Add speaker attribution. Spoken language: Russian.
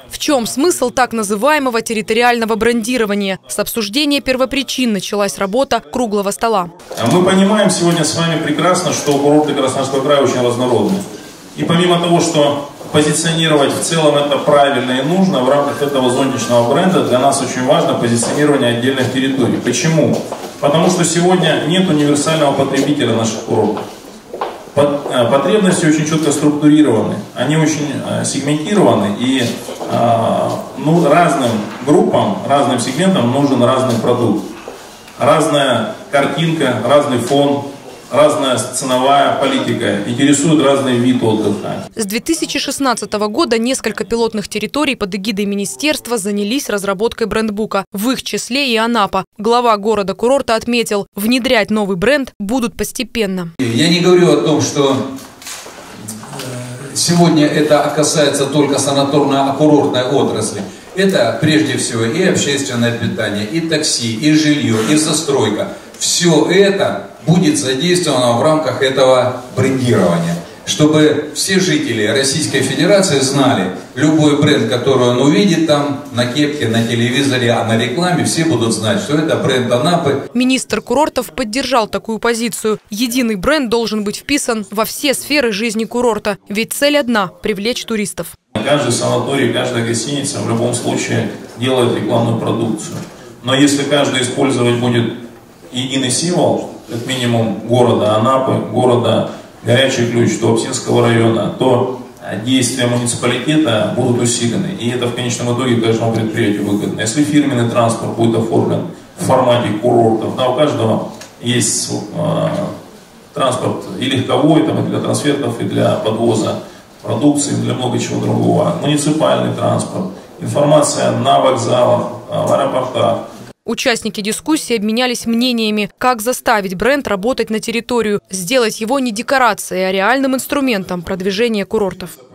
Speaker 1: В чем смысл так называемого территориального брендирования? С обсуждения первопричин началась работа круглого стола.
Speaker 2: Мы понимаем сегодня с вами прекрасно, что курорты Красноярского края очень разнородны. И помимо того, что позиционировать в целом это правильно и нужно, в рамках этого зонтичного бренда для нас очень важно позиционирование отдельных территорий. Почему? Потому что сегодня нет универсального потребителя наших курортов. Потребности очень четко структурированы, они очень сегментированы, и разным группам, разным сегментам нужен разный продукт. Разная картинка, разный фон, разная ценовая политика, интересует разный вид отдыха.
Speaker 1: С 2016 года несколько пилотных территорий под эгидой министерства занялись разработкой брендбука. В их числе и Анапа. Глава города-курорта отметил, внедрять новый бренд будут постепенно.
Speaker 3: Я не говорю о том, что сегодня это касается только санаторно-курортной отрасли. Это прежде всего и общественное питание, и такси, и жилье, и застройка. Все это будет задействовано в рамках этого брендирования. Чтобы все жители Российской Федерации знали, любой бренд, который он увидит там, на кепке, на телевизоре, а на рекламе, все будут знать, что это бренд Анапы.
Speaker 1: Министр курортов поддержал такую позицию. Единый бренд должен быть вписан во все сферы жизни курорта. Ведь цель одна – привлечь туристов.
Speaker 2: Каждый санаторий, каждая гостиница в любом случае делает рекламную продукцию. Но если каждый использовать будет единый символ, как минимум города Анапы, города Горячий Ключ, Туапсинского района, то действия муниципалитета будут усилены. И это в конечном итоге каждому предприятию выгодно. Если фирменный транспорт будет оформлен в формате курортов, да, у каждого есть транспорт и легковой, там, и для трансфертов, и для подвоза продукции, для много чего другого. Муниципальный транспорт, информация на вокзалах, в аэропортах.
Speaker 1: Участники дискуссии обменялись мнениями, как заставить бренд работать на территорию, сделать его не декорацией, а реальным инструментом продвижения курортов.